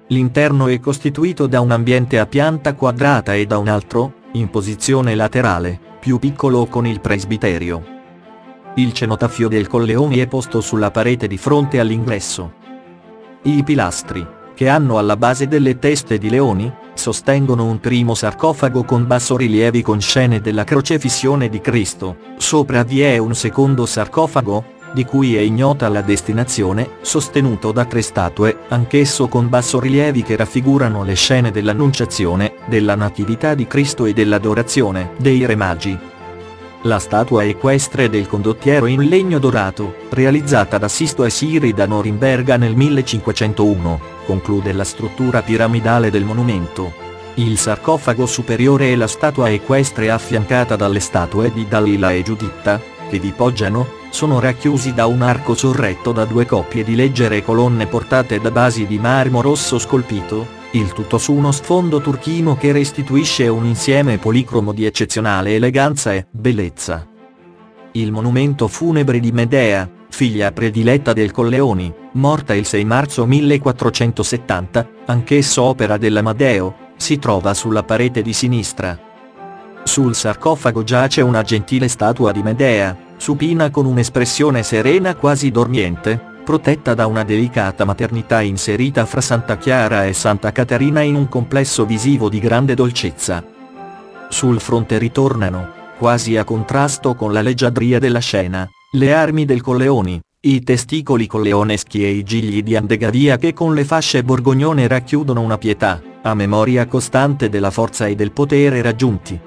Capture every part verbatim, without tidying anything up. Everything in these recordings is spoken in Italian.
L'interno è costituito da un ambiente a pianta quadrata e da un altro, in posizione laterale, più piccolo con il presbiterio. Il cenotafio del Colleoni è posto sulla parete di fronte all'ingresso. I pilastri, che hanno alla base delle teste di leoni, sostengono un primo sarcofago con bassorilievi con scene della crocefissione di Cristo. Sopra vi è un secondo sarcofago, di cui è ignota la destinazione, sostenuto da tre statue, anch'esso con bassorilievi che raffigurano le scene dell'Annunciazione, della Natività di Cristo e dell'Adorazione dei Re Magi. La statua equestre del condottiero in legno dorato, realizzata da Sisto e Siri da Norimberga nel millecinquecentouno, conclude la struttura piramidale del monumento. Il sarcofago superiore e la statua equestre affiancata dalle statue di Dalila e Giuditta, che vi poggiano, sono racchiusi da un arco sorretto da due coppie di leggere colonne portate da basi di marmo rosso scolpito, il tutto su uno sfondo turchino che restituisce un insieme policromo di eccezionale eleganza e bellezza. Il monumento funebre di Medea, figlia prediletta del Colleoni, morta il sei marzo millequattrocentosettanta, anch'esso opera dell'Amadeo, si trova sulla parete di sinistra. Sul sarcofago giace una gentile statua di Medea, supina con un'espressione serena quasi dormiente, protetta da una delicata maternità inserita fra Santa Chiara e Santa Caterina in un complesso visivo di grande dolcezza. Sul fronte ritornano, quasi a contrasto con la leggiadria della scena, le armi del Colleoni, i testicoli colleoneschi e i gigli di Andegavia che con le fasce borgognone racchiudono una pietà, a memoria costante della forza e del potere raggiunti.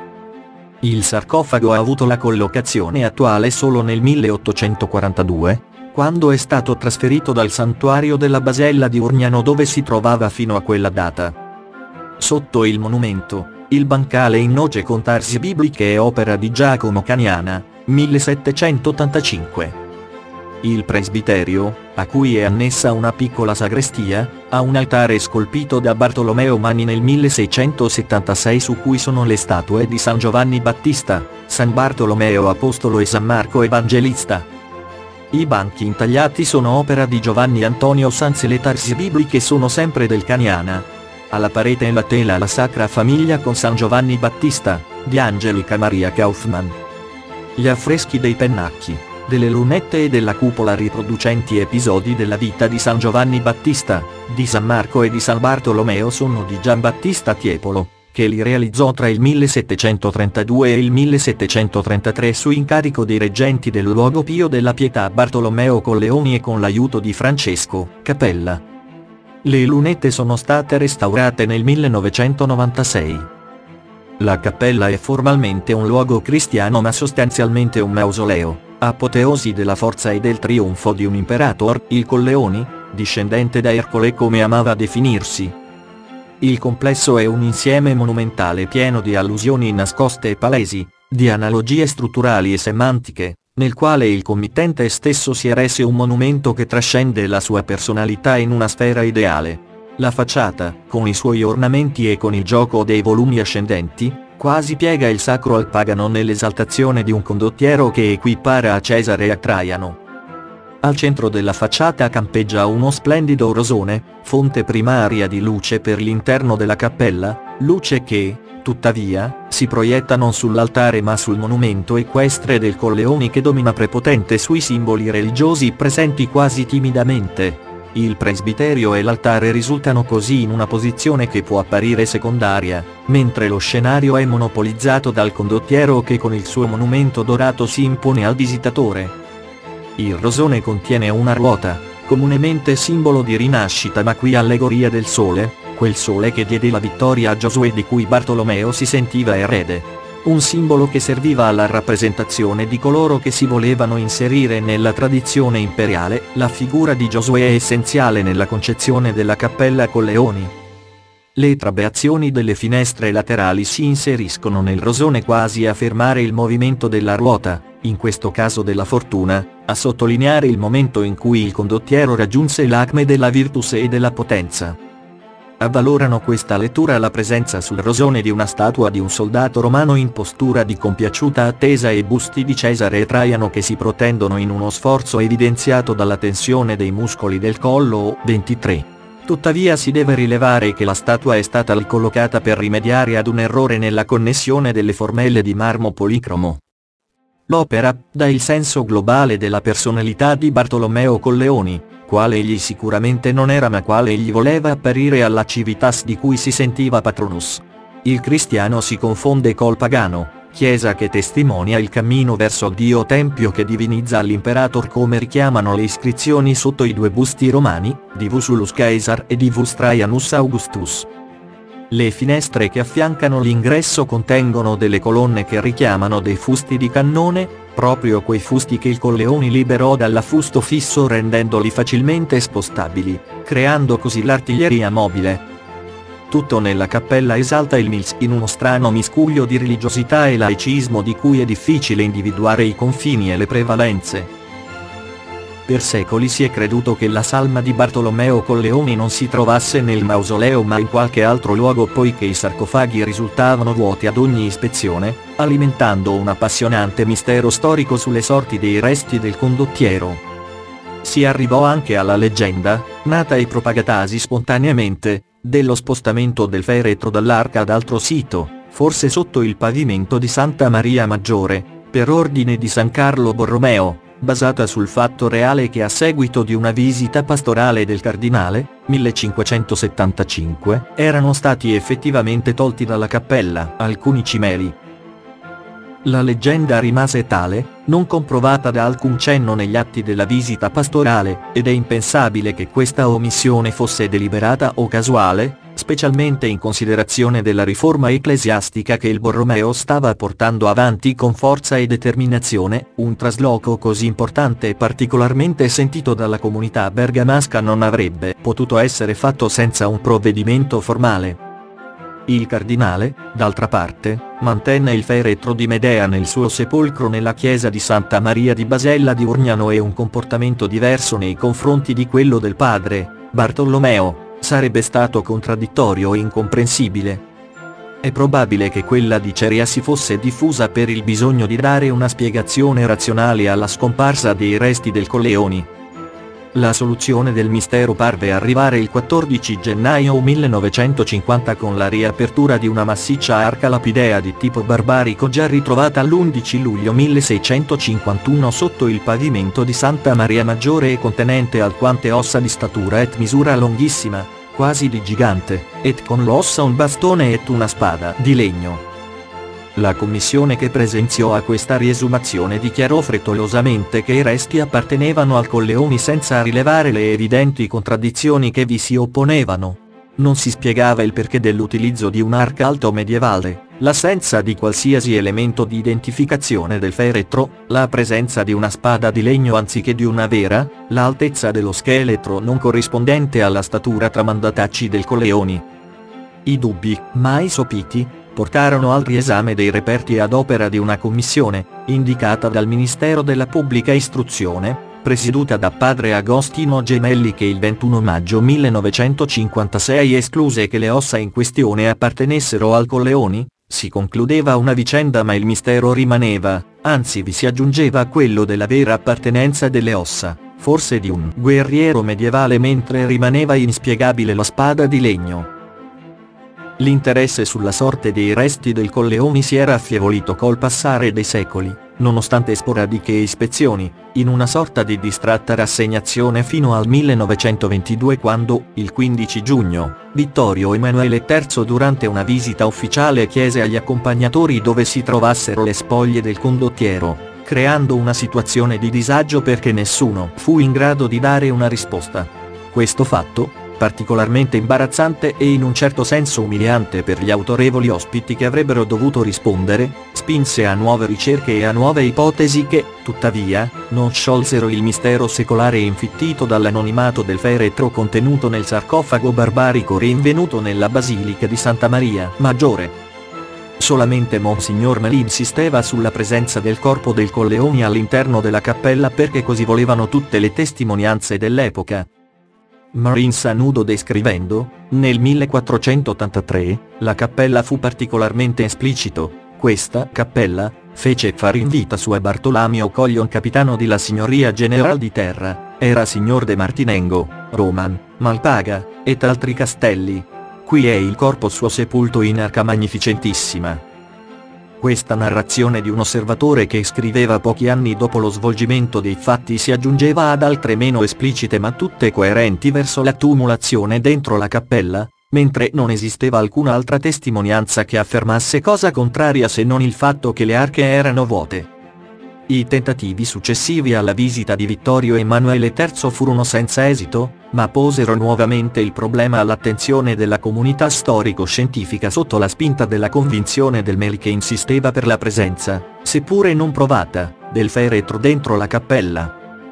Il sarcofago ha avuto la collocazione attuale solo nel milleottocentoquarantadue, quando è stato trasferito dal santuario della Basella di Urgnano dove si trovava fino a quella data. Sotto il monumento, il bancale in noce con tarsi bibliche è opera di Giacomo Caniana, millesettecentottantacinque. Il presbiterio, a cui è annessa una piccola sagrestia, ha un altare scolpito da Bartolomeo Manni nel milleseicentosettantasei su cui sono le statue di San Giovanni Battista, San Bartolomeo Apostolo e San Marco Evangelista. I banchi intagliati sono opera di Giovanni Antonio Sanz e le tarsi bibliche sono sempre del Caniana. Alla parete in la tela la Sacra Famiglia con San Giovanni Battista, di Angelica Maria Kaufmann. Gli affreschi dei pennacchi, delle lunette e della cupola riproducenti episodi della vita di San Giovanni Battista, di San Marco e di San Bartolomeo sono di Giambattista Tiepolo, che li realizzò tra il millesettecentotrentadue e il millesettecentotrentatré su incarico dei reggenti del luogo Pio della Pietà Bartolomeo Colleoni e con l'aiuto di Francesco Capella. Le lunette sono state restaurate nel millenovecentonovantasei. La cappella è formalmente un luogo cristiano ma sostanzialmente un mausoleo, apoteosi della forza e del trionfo di un imperator, il Colleoni, discendente da Ercole come amava definirsi. Il complesso è un insieme monumentale pieno di allusioni nascoste e palesi, di analogie strutturali e semantiche, nel quale il committente stesso si eresse un monumento che trascende la sua personalità in una sfera ideale. La facciata, con i suoi ornamenti e con il gioco dei volumi ascendenti, quasi piega il sacro al pagano nell'esaltazione di un condottiero che equipara a Cesare e a Traiano. Al centro della facciata campeggia uno splendido rosone, fonte primaria di luce per l'interno della cappella, luce che, tuttavia, si proietta non sull'altare ma sul monumento equestre del Colleoni che domina prepotente sui simboli religiosi presenti quasi timidamente. Il presbiterio e l'altare risultano così in una posizione che può apparire secondaria, mentre lo scenario è monopolizzato dal condottiero che con il suo monumento dorato si impone al visitatore. Il rosone contiene una ruota, comunemente simbolo di rinascita ma qui allegoria del sole, quel sole che diede la vittoria a Giosuè di cui Bartolomeo si sentiva erede. Un simbolo che serviva alla rappresentazione di coloro che si volevano inserire nella tradizione imperiale. La figura di Giosuè è essenziale nella concezione della cappella Colleoni. Le trabeazioni delle finestre laterali si inseriscono nel rosone quasi a fermare il movimento della ruota, in questo caso della fortuna, a sottolineare il momento in cui il condottiero raggiunse l'acme della virtus e della potenza. Avvalorano questa lettura la presenza sul rosone di una statua di un soldato romano in postura di compiaciuta attesa e busti di Cesare e Traiano che si protendono in uno sforzo evidenziato dalla tensione dei muscoli del collo. ventitré. Tuttavia si deve rilevare che la statua è stata ricollocata per rimediare ad un errore nella connessione delle formelle di marmo policromo. L'opera dà il senso globale della personalità di Bartolomeo Colleoni, quale egli sicuramente non era ma quale egli voleva apparire alla civitas di cui si sentiva patronus. Il cristiano si confonde col pagano, chiesa che testimonia il cammino verso Dio, tempio che divinizza l'imperator, come richiamano le iscrizioni sotto i due busti romani, Divus Iulius Caesar e Divus Trajanus Augustus. Le finestre che affiancano l'ingresso contengono delle colonne che richiamano dei fusti di cannone, proprio quei fusti che il Colleoni liberò dall'affusto fisso rendendoli facilmente spostabili, creando così l'artiglieria mobile. Tutto nella cappella esalta il Mills in uno strano miscuglio di religiosità e laicismo di cui è difficile individuare i confini e le prevalenze. Per secoli si è creduto che la salma di Bartolomeo Colleoni non si trovasse nel mausoleo ma in qualche altro luogo, poiché i sarcofagi risultavano vuoti ad ogni ispezione, alimentando un appassionante mistero storico sulle sorti dei resti del condottiero. Si arrivò anche alla leggenda, nata e propagatasi spontaneamente, dello spostamento del feretro dall'arca ad altro sito, forse sotto il pavimento di Santa Maria Maggiore, per ordine di San Carlo Borromeo, basata sul fatto reale che a seguito di una visita pastorale del cardinale, millecinquecentosettantacinque, erano stati effettivamente tolti dalla cappella alcuni cimeli. La leggenda rimase tale, non comprovata da alcun cenno negli atti della visita pastorale, ed è impensabile che questa omissione fosse deliberata o casuale, specialmente in considerazione della riforma ecclesiastica che il Borromeo stava portando avanti con forza e determinazione. Un trasloco così importante e particolarmente sentito dalla comunità bergamasca non avrebbe potuto essere fatto senza un provvedimento formale. Il cardinale, d'altra parte, mantenne il feretro di Medea nel suo sepolcro nella chiesa di Santa Maria di Basella di Urgnano, e un comportamento diverso nei confronti di quello del padre, Bartolomeo, sarebbe stato contraddittorio e incomprensibile. È probabile che quella diceria si fosse diffusa per il bisogno di dare una spiegazione razionale alla scomparsa dei resti del Colleoni. La soluzione del mistero parve arrivare il quattordici gennaio millenovecentocinquanta con la riapertura di una massiccia arca lapidea di tipo barbarico già ritrovata l'undici luglio milleseicentocinquantuno sotto il pavimento di Santa Maria Maggiore e contenente alquante ossa di statura et misura longhissima, quasi di gigante, et con l'ossa un bastone et una spada di legno. La commissione che presenziò a questa riesumazione dichiarò frettolosamente che i resti appartenevano al Colleoni senza rilevare le evidenti contraddizioni che vi si opponevano. Non si spiegava il perché dell'utilizzo di un'arca alto medievale, l'assenza di qualsiasi elemento di identificazione del feretro, la presenza di una spada di legno anziché di una vera, l'altezza dello scheletro non corrispondente alla statura tramandataci del Colleoni. I dubbi, mai sopiti, portarono al riesame dei reperti ad opera di una commissione, indicata dal Ministero della Pubblica Istruzione, presieduta da padre Agostino Gemelli, che il ventuno maggio millenovecentocinquantasei escluse che le ossa in questione appartenessero al Colleoni. Si concludeva una vicenda ma il mistero rimaneva, anzi vi si aggiungeva quello della vera appartenenza delle ossa, forse di un guerriero medievale, mentre rimaneva inspiegabile la spada di legno. L'interesse sulla sorte dei resti del Colleoni si era affievolito col passare dei secoli, nonostante sporadiche ispezioni, in una sorta di distratta rassegnazione fino al millenovecentoventidue, quando, il quindici giugno, Vittorio Emanuele terzo durante una visita ufficiale chiese agli accompagnatori dove si trovassero le spoglie del condottiero, creando una situazione di disagio perché nessuno fu in grado di dare una risposta. Questo fatto, particolarmente imbarazzante e in un certo senso umiliante per gli autorevoli ospiti che avrebbero dovuto rispondere, spinse a nuove ricerche e a nuove ipotesi che, tuttavia, non sciolsero il mistero secolare infittito dall'anonimato del feretro contenuto nel sarcofago barbarico rinvenuto nella Basilica di Santa Maria Maggiore. Solamente Monsignor Melì insisteva sulla presenza del corpo del Colleoni all'interno della cappella perché così volevano tutte le testimonianze dell'epoca. Marins a nudo descrivendo, nel millequattrocentottantatré, la cappella fu particolarmente esplicito. Questa cappella fece fare invita su a Bartolomeo Collion, capitano di la Signoria General di Terra, era signor de Martinengo, Roman, Malpaga, et altri castelli. Qui è il corpo suo sepolto in arca magnificentissima. Questa narrazione di un osservatore che scriveva pochi anni dopo lo svolgimento dei fatti si aggiungeva ad altre meno esplicite ma tutte coerenti verso la tumulazione dentro la cappella, mentre non esisteva alcun'altra testimonianza che affermasse cosa contraria se non il fatto che le arche erano vuote. I tentativi successivi alla visita di Vittorio Emanuele terzo furono senza esito, ma posero nuovamente il problema all'attenzione della comunità storico-scientifica sotto la spinta della convinzione del Meli che insisteva per la presenza, seppure non provata, del feretro dentro la cappella.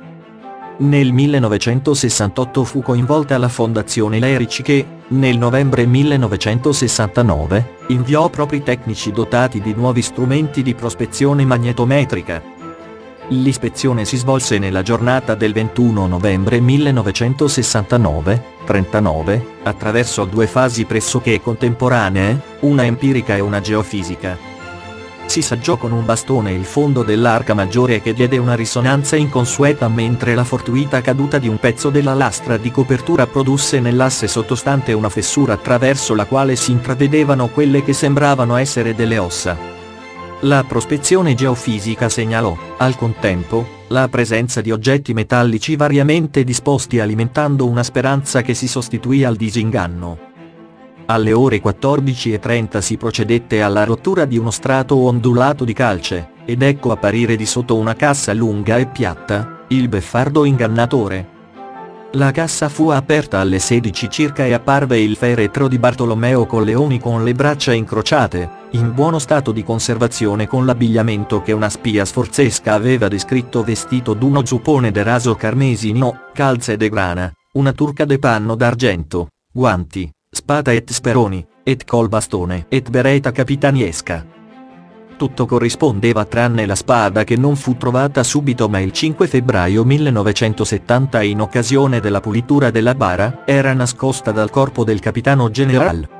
Nel millenovecentosessantotto fu coinvolta la Fondazione Lerici che, nel novembre millenovecentosessantanove, inviò propri tecnici dotati di nuovi strumenti di prospezione magnetometrica. L'ispezione si svolse nella giornata del ventuno novembre millenovecentosessantanove, trentanove, attraverso due fasi pressoché contemporanee, una empirica e una geofisica. Si saggiò con un bastone il fondo dell'arca maggiore che diede una risonanza inconsueta mentre la fortuita caduta di un pezzo della lastra di copertura produsse nell'asse sottostante una fessura attraverso la quale si intravedevano quelle che sembravano essere delle ossa. La prospezione geofisica segnalò, al contempo, la presenza di oggetti metallici variamente disposti alimentando una speranza che si sostituì al disinganno. Alle ore quattordici e trenta si procedette alla rottura di uno strato ondulato di calce, ed ecco apparire di sotto una cassa lunga e piatta, il beffardo ingannatore. La cassa fu aperta alle sedici circa e apparve il feretro di Bartolomeo Colleoni con le braccia incrociate, in buono stato di conservazione con l'abbigliamento che una spia sforzesca aveva descritto vestito d'uno giuppone de raso carmesino, calze de grana, una turca de panno d'argento, guanti, spada et speroni, et col bastone et bereta capitaniesca. Tutto corrispondeva tranne la spada che non fu trovata subito ma il cinque febbraio millenovecentosettanta in occasione della pulitura della bara, era nascosta dal corpo del capitano general.